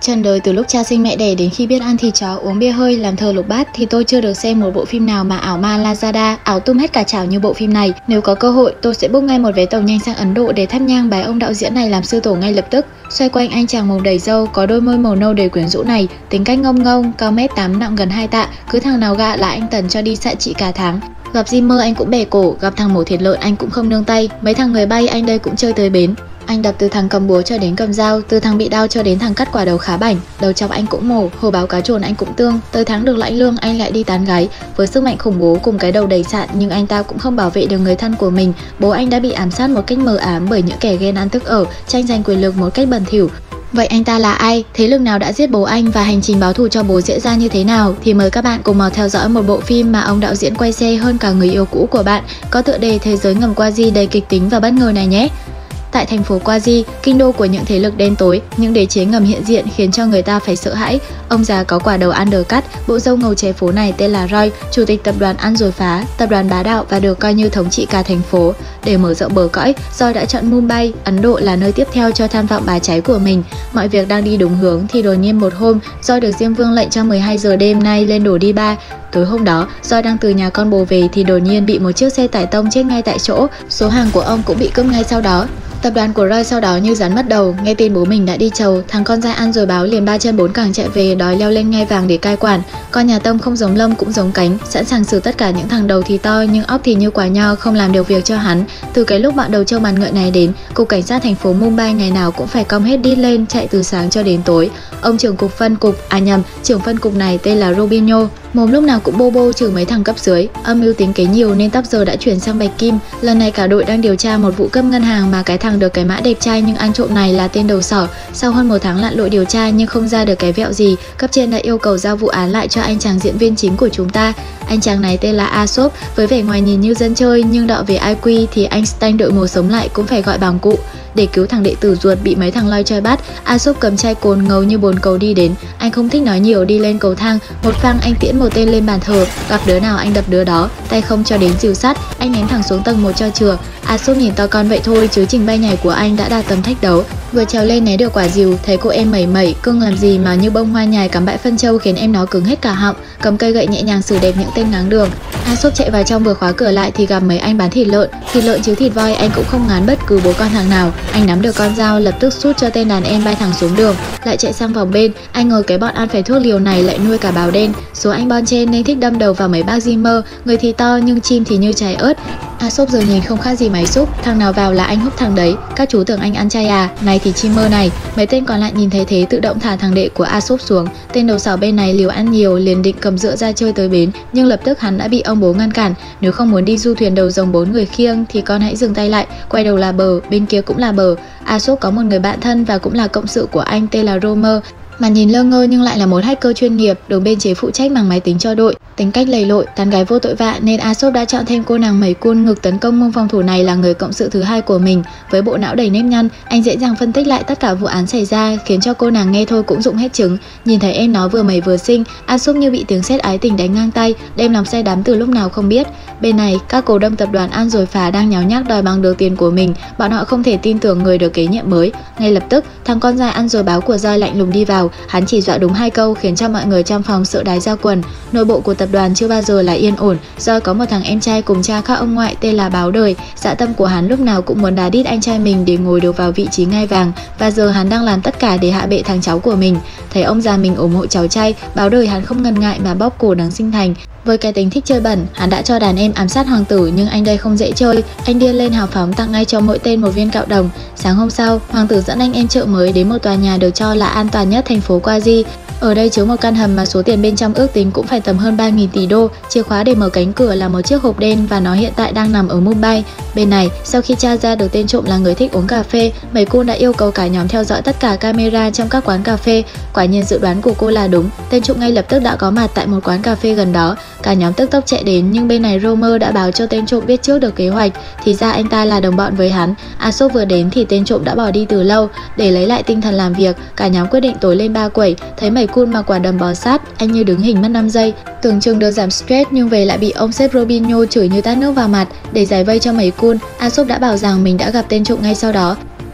Trần đời từ lúc cha sinh mẹ đẻ đến khi biết ăn thịt chó, uống bia hơi, làm thờ lục bát thì tôi chưa được xem một bộ phim nào mà ảo ma Lazada, ảo tung hết cả chảo như bộ phim này. Nếu có cơ hội, tôi sẽ book ngay một vé tàu nhanh sang Ấn Độ để thắp nhang bái ông đạo diễn này làm sư tổ ngay lập tức. Xoay quanh anh chàng mồm đầy râu, có đôi môi màu nâu đầy quyến rũ này, tính cách ngông ngông, cao mét 8, nặng gần 2 tạ, cứ thằng nào gạ là anh Tần cho đi xạ trị cả tháng. Gặp Zimmer anh cũng bẻ cổ, gặp thằng mổ thịt lợn anh cũng không nương tay, mấy thằng người bay anh đây cũng chơi tới bến. Anh đập từ thằng cầm búa cho đến cầm dao, từ thằng bị đau cho đến thằng cắt quả đầu khá bảnh, đầu chọc anh cũng mổ, hồ báo cá trồn anh cũng tương, tới tháng được lãnh lương anh lại đi tán gái. Với sức mạnh khủng bố cùng cái đầu đầy sạn nhưng anh ta cũng không bảo vệ được người thân của mình. Bố anh đã bị ám sát một cách mờ ám bởi những kẻ ghen ăn tức ở, tranh giành quyền lực một cách bẩn thỉu. Vậy anh ta là ai? Thế lực nào đã giết bố anh và hành trình báo thù cho bố diễn ra như thế nào? Thì mời các bạn cùng vào theo dõi một bộ phim mà ông đạo diễn quay xe hơn cả người yêu cũ của bạn, có tựa đề Thế giới ngầm Quasi đầy kịch tính và bất ngờ này nhé. Tại thành phố Quasi, kinh đô của những thế lực đen tối, những đế chế ngầm hiện diện khiến cho người ta phải sợ hãi. Ông già có quả đầu undercut, bộ râu ngầu chế phố này tên là Roy, chủ tịch tập đoàn ăn rồi phá, tập đoàn bá đạo và được coi như thống trị cả thành phố. Để mở rộng bờ cõi, Roy đã chọn Mumbai, Ấn Độ là nơi tiếp theo cho tham vọng bá cháy của mình. Mọi việc đang đi đúng hướng thì đột nhiên một hôm, Roy được Diêm Vương lệnh cho 12 giờ đêm nay lên đổ đi bar. Tối hôm đó, Roy đang từ nhà con bồ về thì đột nhiên bị một chiếc xe tải tông chết ngay tại chỗ. Số hàng của ông cũng bị cướp ngay sau đó. Tập đoàn của Roy sau đó như rắn mất đầu, nghe tin bố mình đã đi chầu, thằng con trai ăn rồi báo liền 3 chân 4 cẳng chạy về đòi leo lên ngai vàng để cai quản. Con nhà Tông không giống lông cũng giống cánh, sẵn sàng xử tất cả những thằng đầu thì to nhưng óc thì như quả nho không làm được việc cho hắn. Từ cái lúc bọn đầu trâu mặt ngựa này đến, cục cảnh sát thành phố Mumbai ngày nào cũng phải cong hết đi lên chạy từ sáng cho đến tối. Ông trưởng cục phân cục, trưởng phân cục này tên là Robinho. Mồm lúc nào cũng bô bô trừ mấy thằng cấp dưới, âm mưu tính kế nhiều nên tóc giờ đã chuyển sang Bạch Kim. Lần này cả đội đang điều tra một vụ cướp ngân hàng mà cái thằng được cái mã đẹp trai nhưng ăn trộm này là tên đầu sỏ. Sau hơn 1 tháng lặn lội điều tra nhưng không ra được cái vẹo gì, cấp trên đã yêu cầu giao vụ án lại cho anh chàng diễn viên chính của chúng ta. Anh chàng này tên là Ashok, với vẻ ngoài nhìn như dân chơi nhưng đọ về IQ thì Einstein đội mồ sống lại cũng phải gọi bằng cụ. Để cứu thằng đệ tử ruột bị mấy thằng loi choi bắt, Ashok cầm chai cồn ngầu như bồn cầu đi đến. Anh không thích nói nhiều, đi lên cầu thang, một phang anh tiễn một tên lên bàn thờ, gặp đứa nào anh đập đứa đó, tay không cho đến dìu sắt, anh ném thẳng xuống tầng 1 cho chừa. Ashok nhìn to con vậy thôi chứ trình bay nhảy của anh đã đạt tầm thách đấu. Vừa trèo lên né được quả dìu, thấy cô em mẩy mẩy cưng làm gì mà như bông hoa nhài cắm bãi phân châu khiến em nó cứng hết cả họng, cầm cây gậy nhẹ nhàng xử đẹp những tên ngáng đường. Ashok chạy vào trong vừa khóa cửa lại thì gặp mấy anh bán thịt lợn chứ thịt voi anh cũng không ngán bất cứ bố con thằng nào. Anh nắm được con dao lập tức sút cho tên đàn em bay thẳng xuống đường, lại chạy sang vòng bên. Anh ngờ cái bọn ăn phải thuốc liều này lại nuôi cả báo đen, số anh bon trên nên thích đâm đầu vào mấy bác Zimmer, người thì to nhưng chim thì như trái ớt. Ashok giờ nhìn không khác gì máy xúc, thằng nào vào là anh húc thằng đấy, các chú tưởng anh ăn chay à, này thì chim mơ này. Mấy tên còn lại nhìn thấy thế tự động thả thằng đệ của Ashok xuống. Tên đầu sỏ bên này liều ăn nhiều liền định cầm dựa ra chơi tới bến, nhưng lập tức hắn đã bị ông bố ngăn cản. Nếu không muốn đi du thuyền đầu rồng 4 người khiêng thì con hãy dừng tay lại, quay đầu là bờ, bên kia cũng là bờ. Ashok có một người bạn thân và cũng là cộng sự của anh tên là Romer, mà nhìn lơ ngơ nhưng lại là một hacker chuyên nghiệp, được biên chế phụ trách bằng máy tính cho đội. Tính cách lầy lội, tán gái vô tội vạ nên Ashok đã chọn thêm cô nàng mẩy cun ngực tấn công mông phòng thủ này là người cộng sự thứ hai của mình. Với bộ não đầy nếp nhăn, anh dễ dàng phân tích lại tất cả vụ án xảy ra, khiến cho cô nàng nghe thôi cũng rụng hết trứng. Nhìn thấy em nó vừa mẩy vừa xinh, Ashok như bị tiếng sét ái tình đánh ngang tay, đem lòng say đắm từ lúc nào không biết. Bên này, các cổ đông tập đoàn ăn rồi phá đang nháo nhác đòi bằng được tiền của mình, bọn họ không thể tin tưởng người được kế nhiệm mới. Ngay lập tức, thằng con trai ăn rồi báo của Roy lạnh lùng đi vào, hắn chỉ dọa đúng 2 câu khiến cho mọi người trong phòng sợ đái ra quần. Nội bộ của tập đoàn chưa bao giờ là yên ổn, do có một thằng em trai cùng cha khác ông ngoại tên là Báo Đời. Dạ tâm của hắn lúc nào cũng muốn đá đít anh trai mình để ngồi được vào vị trí ngai vàng, và giờ hắn đang làm tất cả để hạ bệ thằng cháu của mình. Thấy ông già mình ủng hộ cháu trai, Báo Đời hắn không ngần ngại mà bóp cổ đấng sinh thành. Với cái tính thích chơi bẩn, hắn đã cho đàn em ám sát hoàng tử, nhưng anh đây không dễ chơi. Anh điên lên hào phóng tặng ngay cho mỗi tên một viên kẹo đồng. Sáng hôm sau, hoàng tử dẫn anh em chợ mới đến một tòa nhà được cho là an toàn nhất thành phố Quasi. Ở đây chứa một căn hầm mà số tiền bên trong ước tính cũng phải tầm hơn 3.000 tỷ đô. Chìa khóa để mở cánh cửa là một chiếc hộp đen và nó hiện tại đang nằm ở Mumbai. Bên này, sau khi tra ra được tên trộm là người thích uống cà phê, mấy cô đã yêu cầu cả nhóm theo dõi tất cả camera trong các quán cà phê. Quả nhiên dự đoán của cô là đúng, tên trộm ngay lập tức đã có mặt tại một quán cà phê gần đó. Cả nhóm tức tốc chạy đến nhưng bên này Romer đã báo cho tên trộm biết trước được kế hoạch, thì ra anh ta là đồng bọn với hắn. Ashok vừa đến thì tên trộm đã bỏ đi từ lâu. Để lấy lại tinh thần làm việc, cả nhóm quyết định tối lên ba quẩy. Thấy mẩy cun mặc quả đầm bò sát, anh như đứng hình mất 5 giây. Tưởng chừng được giảm stress nhưng về lại bị ông sếp Robinho chửi như tát nước vào mặt. Để giải vây cho mẩy cun, Ashok đã bảo rằng mình đã gặp tên trộm ngay sau đó.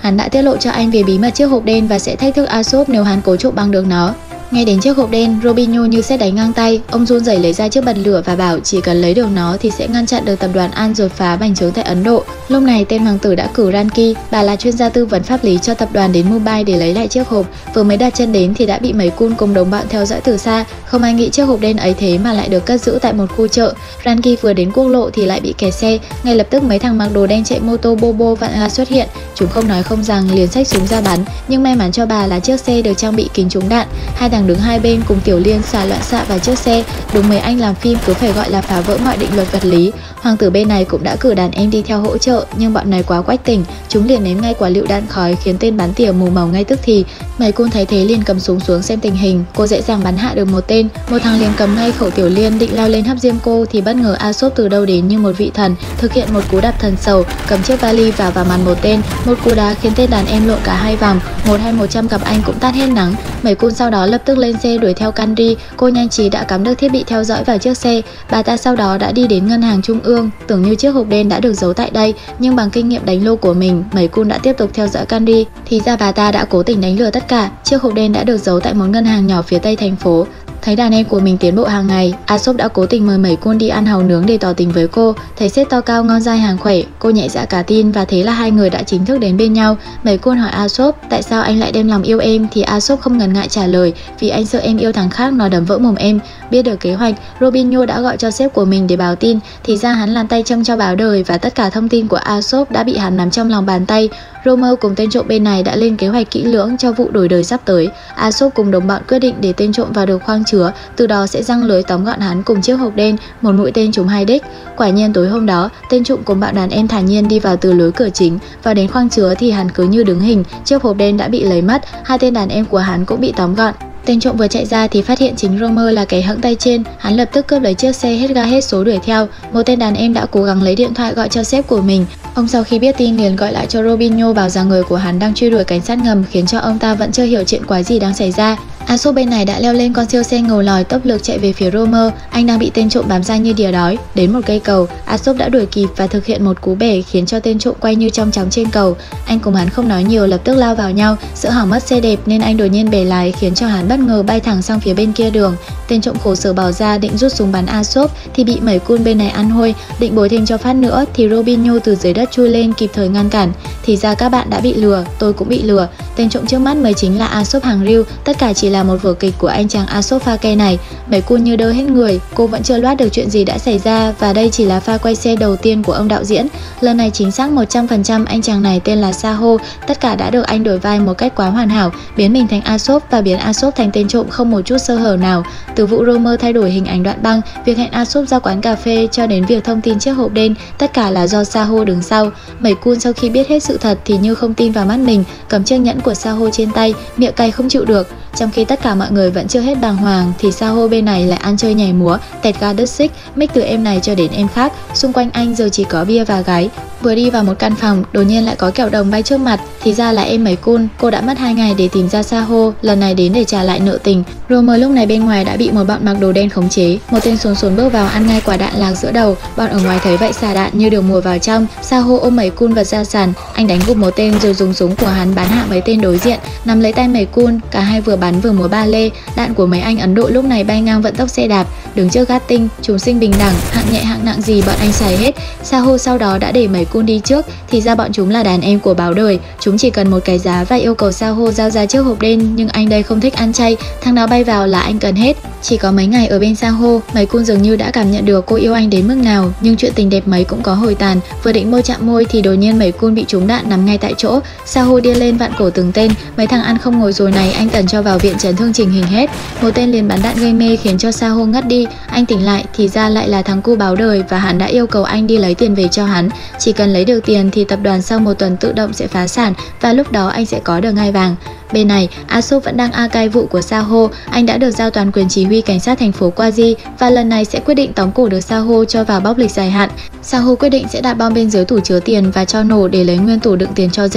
Hắn đã tiết lộ cho anh về bí mật chiếc hộp đen và sẽ thách thức Aesop nếu hắn cố trộm bằng được nó. Nghe đến chiếc hộp đen, Robinho như sét đánh ngang tay, ông run rẩy lấy ra chiếc bật lửa và bảo chỉ cần lấy được nó thì sẽ ngăn chặn được tập đoàn An đột phá bành trướng tại Ấn Độ. Lúc này tên hoàng tử đã cử Ranki, bà là chuyên gia tư vấn pháp lý cho tập đoàn đến Mumbai để lấy lại chiếc hộp. Vừa mới đặt chân đến thì đã bị mấy cun cùng đồng bọn theo dõi từ xa. Không ai nghĩ chiếc hộp đen ấy thế mà lại được cất giữ tại một khu chợ. Ranki vừa đến quốc lộ thì lại bị kẹt xe. Ngay lập tức mấy thằng mặc đồ đen chạy mô tô bobo vặn ra xuất hiện. Chúng không nói không rằng liền xách súng ra bắn, nhưng may mắn cho bà là chiếc xe được trang bị kính trúng đạn. Hai thằng đứng hai bên cùng Tiểu Liên xả loạn xạ vào chiếc xe. Đúng mấy anh làm phim cứ phải gọi là phá vỡ mọi định luật vật lý. Hoàng tử bên này cũng đã cử đàn em đi theo hỗ trợ, nhưng bọn này quá quách tỉnh, chúng liền ném ngay quả lựu đạn khói khiến tên bắn tỉa mù màu ngay tức thì. Mấy cun thấy thế liền cầm súng xuống xem tình hình, cô dễ dàng bắn hạ được một tên. Một thằng liền cầm ngay khẩu Tiểu Liên định lao lên hấp diêm cô thì bất ngờ Aesop từ đâu đến như một vị thần, thực hiện một cú đạp thần sầu, cầm chiếc vali vào mặt một tên. Một cú đá khiến tên đàn em lộn cả hai vòng, 100 cặp anh cũng tát hết nắng. Mấy cun sau đó lập tức lên xe đuổi theo Candy. Cô nhanh trí đã cắm được thiết bị theo dõi vào chiếc xe. Bà ta sau đó đã đi đến ngân hàng trung ương, tưởng như chiếc hộp đen đã được giấu tại đây, nhưng bằng kinh nghiệm đánh lô của mình, mấy cun đã tiếp tục theo dõi Candy. Thì ra bà ta đã cố tình đánh lừa tất cả. Chiếc hộp đen đã được giấu tại một ngân hàng nhỏ phía tây thành phố. Thấy đàn em của mình tiến bộ hàng ngày, Aesop đã cố tình mời mấy cun đi ăn hàu nướng để tỏ tình với cô. Thấy sếp to cao ngon dai hàng khỏe, cô nhẹ dạ cả tin và thế là hai người đã chính thức đến bên nhau. Mấy cun hỏi Aesop tại sao anh lại đem lòng yêu em thì Aesop không ngần ngại trả lời vì anh sợ em yêu thằng khác nó đấm vỡ mồm em. Biết được kế hoạch, Robinho đã gọi cho sếp của mình để báo tin. Thì ra hắn làm tay chân cho báo đời và tất cả thông tin của Aesop đã bị hắn nắm trong lòng bàn tay. Romer cùng tên trộm bên này đã lên kế hoạch kỹ lưỡng cho vụ đổi đời sắp tới. Aesop cùng đồng bọn quyết định để tên trộm vào được khoang chứa, từ đó sẽ giăng lưới tóm gọn hắn cùng chiếc hộp đen, một mũi tên trúng hai đích. Quả nhiên tối hôm đó, tên trộm cùng bạn đàn em thản nhiên đi vào từ lối cửa chính, và đến khoang chứa thì hắn cứ như đứng hình, chiếc hộp đen đã bị lấy mất, hai tên đàn em của hắn cũng bị tóm gọn. Tên trộm vừa chạy ra thì phát hiện chính Romer là kẻ hẫng tay trên, hắn lập tức cướp lấy chiếc xe hết ga hết số đuổi theo. Một tên đàn em đã cố gắng lấy điện thoại gọi cho sếp của mình. Ông sau khi biết tin liền gọi lại cho Robinho bảo rằng người của hắn đang truy đuổi cảnh sát ngầm, khiến cho ông ta vẫn chưa hiểu chuyện quái gì đang xảy ra. Aesop bên này đã leo lên con siêu xe ngầu lòi tốc lực chạy về phía Romer, anh đang bị tên trộm bám ra như đỉa đói. Đến một cây cầu, Aesop đã đuổi kịp và thực hiện một cú bể khiến cho tên trộm quay như trong chóng trên cầu. Anh cùng hắn không nói nhiều lập tức lao vào nhau, sợ hỏng mất xe đẹp nên anh đột nhiên bể lái khiến cho hắn bất ngờ bay thẳng sang phía bên kia đường. Tên trộm khổ sở bỏ ra định rút súng bắn Aesop thì bị mấy cun bên này ăn hôi, định bồi thêm cho phát nữa thì Robinho từ dưới đất chui lên kịp thời ngăn cản. Thì ra các bạn đã bị lừa, tôi cũng bị lừa. Tên trộm trước mắt mới chính là Aesop hàng riêu, tất cả chỉ là một vở kịch của anh chàng Aesop pha ke này. Mấy cun như đơ hết người, cô vẫn chưa loát được chuyện gì đã xảy ra và đây chỉ là pha quay xe đầu tiên của ông đạo diễn. Lần này chính xác 100% anh chàng này tên là Saho, tất cả đã được anh đổi vai một cách quá hoàn hảo, biến mình thành Aesop và biến Aesop thành tên trộm không một chút sơ hở nào. Từ vụ Romer thay đổi hình ảnh đoạn băng, việc hẹn Aesop ra quán cà phê cho đến việc thông tin chiếc hộp đen, tất cả là do Saho đứng sau. Mấy cun sau khi biết hết sự thật thì như không tin vào mắt mình, cầm chiếc nhẫn của Saho trên tay, miệng cay không chịu được. Trong khi tất cả mọi người vẫn chưa hết bàng hoàng thì Saho bên này lại ăn chơi nhảy múa, tẹt ga đứt xích, mic từ em này cho đến em khác. Xung quanh anh giờ chỉ có bia và gái. Vừa đi vào một căn phòng, đột nhiên lại có kẹo đồng bay trước mặt. Thì ra là em mấy cun. Cô đã mất 2 ngày để tìm ra Saho, lần này đến để trả lại nợ tình. Romer lúc này bên ngoài đã bị một bọn mặc đồ đen khống chế. Một tên xốn xốn bước vào ăn ngay quả đạn lạc giữa đầu. Bọn ở ngoài thấy vậy xả đạn như được mùa vào trong. Saho ôm mấy cun vật ra sàn, anh đánh gục một tên rồi dùng súng của hắn bắn hạ mấy tên đối diện, nắm lấy tay mấy cun. Cả hai vừa bắn vừa múa ba lê. Đạn của mấy anh Ấn Độ lúc này bay ngang vận tốc xe đạp. Đứng trước gác tinh, chúng sinh bình đẳng, hạng nhẹ hạng nặng gì bọn anh xài hết. Saho sau đó đã để mấy cun đi trước. Thì ra bọn chúng là đàn em của báo đời. Chúng chỉ cần một cái giá và yêu cầu Saho giao ra chiếc hộp đen, nhưng anh đây không thích ăn chay, thằng nào bay vào là anh cần hết. Chỉ có mấy ngày ở bên Saho, mấy cun dường như đã cảm nhận được cô yêu anh đến mức nào, nhưng chuyện tình đẹp mấy cũng có hồi tàn. Vừa định môi chạm môi thì đột nhiên mấy cun bị trúng đạn nằm ngay tại chỗ. Saho điên lên vặn cổ từng tên. Mấy thằng ăn không ngồi rồi này anh cần cho vào viện chấn thương chỉnh hình hết. Một tên liền bắn đạn gây mê khiến cho Saho ngất đi. Anh tỉnh lại thì ra lại là thằng cu báo đời và hắn đã yêu cầu anh đi lấy tiền về cho hắn. Chỉ cần lấy được tiền thì tập đoàn sau một tuần tự động sẽ phá sản và lúc đó anh sẽ có được ngai vàng. Bên này, Aesop vẫn đang cai vụ của Saho, anh đã được giao toàn quyền chỉ huy cảnh sát thành phố Quasi và lần này sẽ quyết định tóm cổ được Saho cho vào bóc lịch dài hạn. Saho quyết định sẽ đặt bom bên dưới tủ chứa tiền và cho nổ để lấy nguyên tủ đựng tiền cho dễ.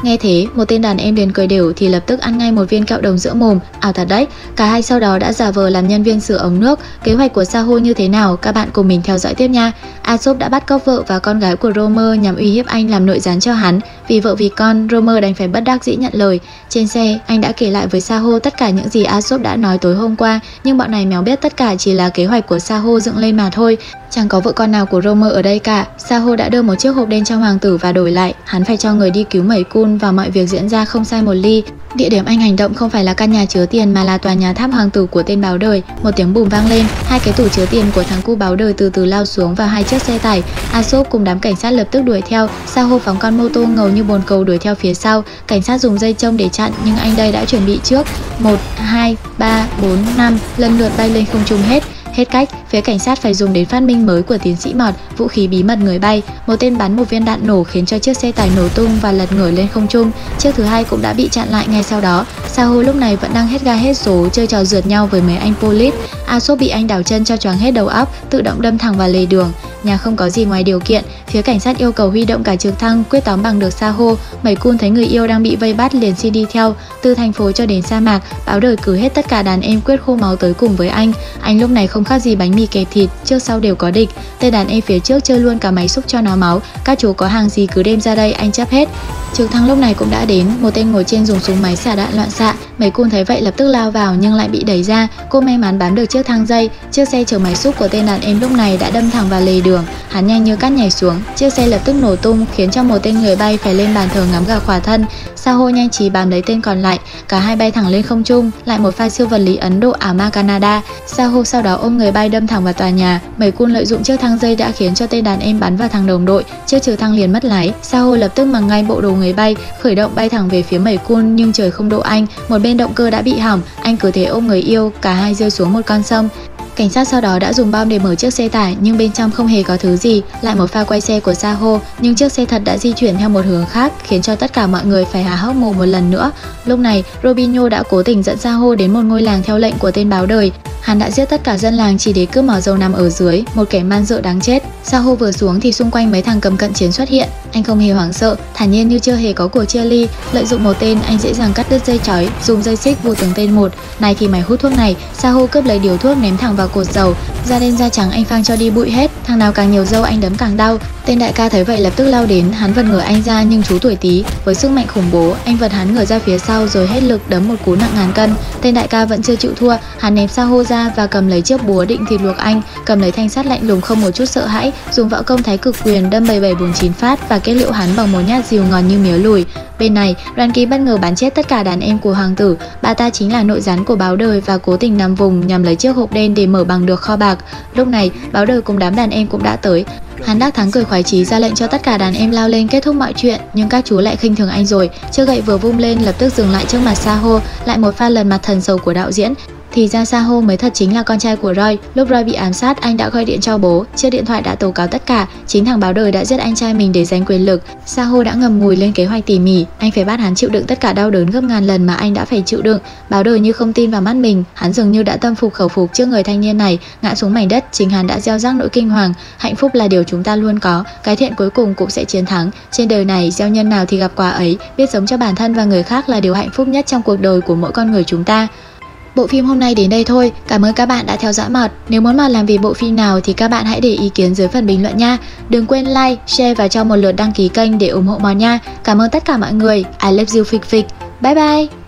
Nghe thế, một tên đàn em liền cười đều thì lập tức ăn ngay một viên kẹo đồng giữa mồm. Ảo thật đấy. Cả hai sau đó đã giả vờ làm nhân viên sửa ống nước. Kế hoạch của Saho như thế nào, các bạn cùng mình theo dõi tiếp nha. Aesop đã bắt cóc vợ và con gái của Romer nhằm uy hiếp anh làm nội gián cho hắn. Vì vợ vì con, Romer đành phải bất đắc dĩ nhận lời. Trên xe, anh đã kể lại với Saho tất cả những gì Aesop đã nói tối hôm qua, nhưng bọn này méo biết tất cả chỉ là kế hoạch của Saho dựng lên mà thôi. Chẳng có vợ con nào của Romer ở đây cả. Saho đã đưa một chiếc hộp đen cho hoàng tử và đổi lại hắn phải cho người đi cứu Mẩy Kun và mọi việc diễn ra không sai một ly. Địa điểm anh hành động không phải là căn nhà chứa tiền mà là tòa nhà tháp hoàng tử của tên báo đời. Một tiếng bùm vang lên, hai cái tủ chứa tiền của thằng cu báo đời từ từ lao xuống vào hai chiếc xe tải. Aesop cùng đám cảnh sát lập tức đuổi theo. Saho phóng con mô tô ngầu như bồn cầu đuổi theo phía sau. Cảnh sát dùng dây chông để chặn nhưng anh đây đã chuẩn bị trước. 1, 2, 3, 4, 5 lần lượt bay lên không trung hết. Hết cách, phía cảnh sát phải dùng đến phát minh mới của tiến sĩ Mọt, vũ khí bí mật người bay. Một tên bắn một viên đạn nổ khiến cho chiếc xe tải nổ tung và lật ngửa lên không trung. Chiếc thứ hai cũng đã bị chặn lại ngay sau đó. Saho lúc này vẫn đang hết ga hết số chơi trò rượt nhau với mấy anh police. Aesop bị anh đảo chân cho choáng hết đầu óc, tự động đâm thẳng vào lề đường. Nhà không có gì ngoài điều kiện, phía cảnh sát yêu cầu huy động cả trực thăng quyết tóm bằng được Saho. Mẩy Kun thấy người yêu đang bị vây bắt liền xin đi theo. Từ thành phố cho đến sa mạc, báo đời cử hết tất cả đàn em quyết khô máu tới cùng với anh. Anh lúc này không khác gì bánh mì kẹp thịt, trước sau đều có địch. Tên đàn em phía trước chơi luôn cả máy xúc cho nó máu. Các chú có hàng gì cứ đem ra đây, anh chấp hết. Trực thăng lúc này cũng đã đến, một tên ngồi trên dùng súng máy xả đạn loạn xạ. Mẩy Kun thấy vậy lập tức lao vào nhưng lại bị đẩy ra. Cô may mắn bám được chiếc thang dây. Chiếc xe chở máy xúc của tên đàn em lúc này đã đâm thẳng vào lề đường. Hắn nhanh như cát nhảy xuống, chiếc xe lập tức nổ tung khiến cho một tên người bay phải lên bàn thờ ngắm gà khỏa thân. Saho nhanh trí bám lấy tên còn lại, cả hai bay thẳng lên không trung, lại một pha siêu vật lý Ấn Độ ảo ma Canada. Saho sau đó ôm người bay đâm thẳng vào tòa nhà. Mẩy Kun lợi dụng chiếc thang dây đã khiến cho tên đàn em bắn vào thằng đồng đội, chiếc trực thăng liền mất lái. Saho lập tức mặc ngay bộ đồ người bay, khởi động bay thẳng về phía Mẩy Kun nhưng trời không độ anh, một bên động cơ đã bị hỏng, anh cứ thế ôm người yêu, cả hai rơi xuống một con sông. Cảnh sát sau đó đã dùng bom để mở chiếc xe tải nhưng bên trong không hề có thứ gì. Lại một pha quay xe của Saho nhưng chiếc xe thật đã di chuyển theo một hướng khác khiến cho tất cả mọi người phải há hốc mồm một lần nữa. Lúc này Robinho đã cố tình dẫn Saho đến một ngôi làng theo lệnh của tên báo đời. Hắn đã giết tất cả dân làng chỉ để cướp mỏ dầu nằm ở dưới, một kẻ man dợ đáng chết. Saho vừa xuống thì xung quanh mấy thằng cầm cận chiến xuất hiện. Anh không hề hoảng sợ, thản nhiên như chưa hề có cuộc chia ly. Lợi dụng một tên, anh dễ dàng cắt đứt dây chói, dùng dây xích buộc từng tên một. Này thì mày hút thuốc này. Saho cướp lấy điếu thuốc ném thẳng vào cột dầu. Da đen da trắng anh phang cho đi bụi hết. Thằng nào càng nhiều dâu anh đấm càng đau. Tên đại ca thấy vậy lập tức lao đến, hắn vật ngửa anh ra nhưng chú tuổi Tý với sức mạnh khủng bố, anh vật hắn ngửa ra phía sau rồi hết lực đấm một cú nặng ngàn cân. Tên đại ca vẫn chưa chịu thua, hắn ném Saho ra và cầm lấy chiếc búa định thịt luộc anh, cầm lấy thanh sắt lạnh lùng không một chút sợ hãi, dùng võ công thái cực quyền đâm 7749 phát và kết liễu hắn bằng một nhát dìu ngòn như mía lùi. Bên này, Đoàn Kỳ bất ngờ bắn chết tất cả đàn em của hoàng tử, bà ta chính là nội gián của báo đời và cố tình nằm vùng nhằm lấy chiếc hộp đen để mở bằng được kho bạc. Lúc này, báo đời cùng đám đàn em cũng đã tới. Hắn đắc thắng cười khoái chí ra lệnh cho tất cả đàn em lao lên kết thúc mọi chuyện, nhưng các chú lại khinh thường anh rồi. Chiếc gậy vừa vung lên lập tức dừng lại trước mặt Saho, lại một pha lần mặt thần sầu của đạo diễn. Thì ra Saho mới thật chính là con trai của Roy. Lúc Roy bị ám sát, anh đã gọi điện cho bố. Chiếc điện thoại đã tố cáo tất cả. Chính thằng báo đời đã giết anh trai mình để giành quyền lực. Saho đã ngầm ngùi lên kế hoạch tỉ mỉ. Anh phải bắt hắn chịu đựng tất cả đau đớn gấp ngàn lần mà anh đã phải chịu đựng. Báo đời như không tin vào mắt mình. Hắn dường như đã tâm phục khẩu phục trước người thanh niên này. Ngã xuống mảnh đất, chính hắn đã gieo rắc nỗi kinh hoàng. Hạnh phúc là điều chúng ta luôn có. Cái thiện cuối cùng cũng sẽ chiến thắng. Trên đời này, gieo nhân nào thì gặp quả ấy. Biết sống cho bản thân và người khác là điều hạnh phúc nhất trong cuộc đời của mỗi con người chúng ta. Bộ phim hôm nay đến đây thôi, cảm ơn các bạn đã theo dõi Mọt. Nếu muốn Mọt làm về bộ phim nào thì các bạn hãy để ý kiến dưới phần bình luận nha. Đừng quên like, share và cho một lượt đăng ký kênh để ủng hộ Mọt nha. Cảm ơn tất cả mọi người. I love you phịch phịch. Bye bye.